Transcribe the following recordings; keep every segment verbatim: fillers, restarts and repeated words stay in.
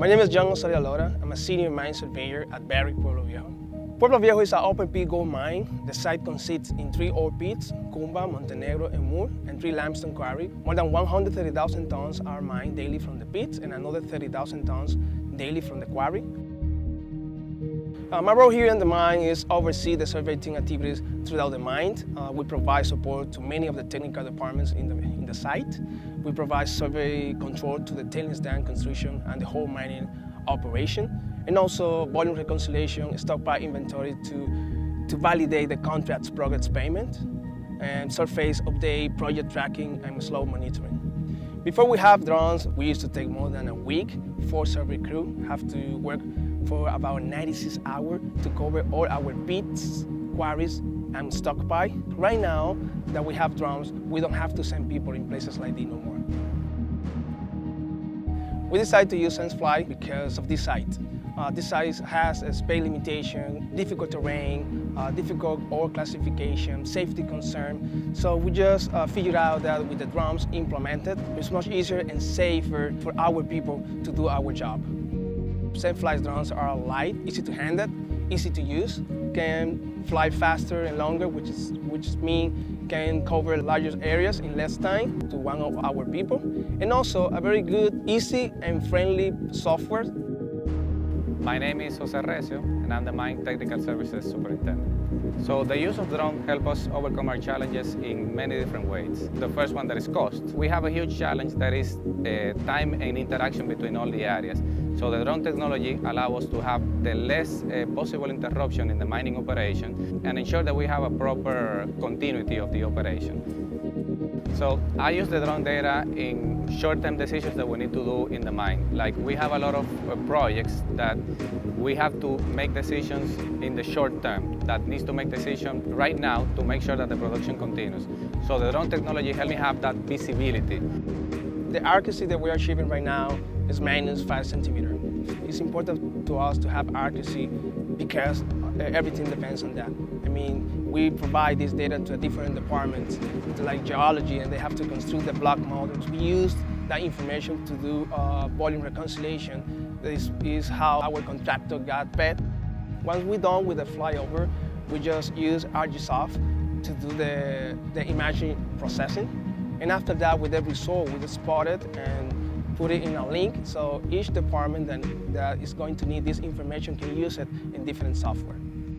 My name is John Osorio Lora. I'm a senior mine surveyor at Barrick Pueblo Viejo. Pueblo Viejo is an open pit gold mine. The site consists in three ore pits, Cumba, Montenegro, and Moore, and three limestone quarries. More than one hundred thirty thousand tons are mined daily from the pits and another thirty thousand tons daily from the quarry. Uh, my role here in the mine is oversee the survey team activities throughout the mine. Uh, we provide support to many of the technical departments in the, in the site. We provide survey control to the tailings dam construction and the whole mining operation, and also volume reconciliation, stockpile inventory to, to validate the contract's progress payment, and surface update, project tracking, and slow monitoring. Before we have drones, we used to take more than a week. Four survey crew have to work for about ninety-six hours to cover all our pits, quarries, and stockpile. Right now that we have drones, we don't have to send people in places like this no more. We decided to use SenseFly because of this site. Uh, this site has a space limitation, difficult terrain, uh, difficult ore classification, safety concern. So we just uh, figured out that with the drones implemented, it's much easier and safer for our people to do our job. SenseFly's drones are light, easy to handle, easy to use, can fly faster and longer, which is which means can cover larger areas in less time to one of our people, and also a very good, easy, and friendly software. My name is Jose Recio, and I'm the Mine Technical Services Superintendent. So the use of drones helps us overcome our challenges in many different ways. The first one that is cost. We have a huge challenge that is uh, time and interaction between all the areas. So the drone technology allows us to have the less uh, possible interruption in the mining operation and ensure that we have a proper continuity of the operation. So I use the drone data in short-term decisions that we need to do in the mine. Like we have a lot of uh, projects that we have to make decisions in the short term, that needs to make decisions right now to make sure that the production continues. So the drone technology helps me have that visibility. The accuracy that we are achieving right now is minus five centimeters. It's important to us to have accuracy because everything depends on that. I mean, we provide this data to different departments, like geology, and they have to construct the block models. We use that information to do uh, volume reconciliation. This is how our contractor got paid. Once we're done with the flyover, we just use ArcGIS to do the, the imaging processing. And after that, with the result, we just spot it and put it in a link, so each department that, that is going to need this information can use it in different software.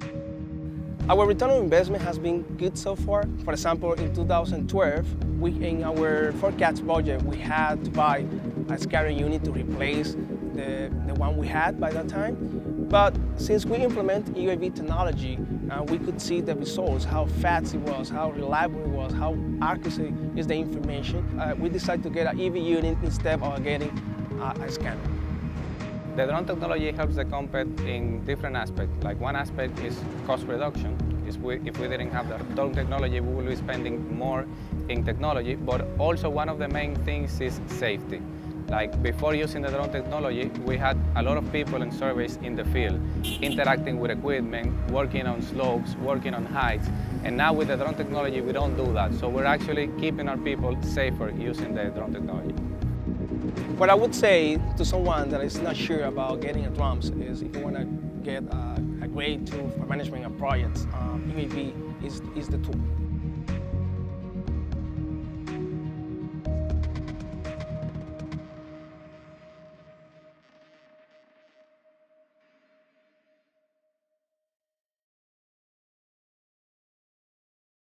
Our return on investment has been good so far. For example, in two thousand twelve, we, in our forecast budget, we had to buy a scatter unit to replace the, the one we had by that time. But since we implement U A V technology, uh, we could see the results, how fast it was, how reliable it was, how accurate is the information. Uh, we decided to get an E V unit instead of getting uh, a scanner. The drone technology helps the company in different aspects. Like one aspect is cost reduction. Is we, if we didn't have the drone technology, we will be spending more in technology. But also one of the main things is safety. Like before using the drone technology, we had a lot of people and surveys in the field, interacting with equipment, working on slopes, working on heights. And now with the drone technology, we don't do that. So we're actually keeping our people safer using the drone technology. What I would say to someone that is not sure about getting a drones is if you want to get a, a great tool for management of projects, um, U A V is, is the tool.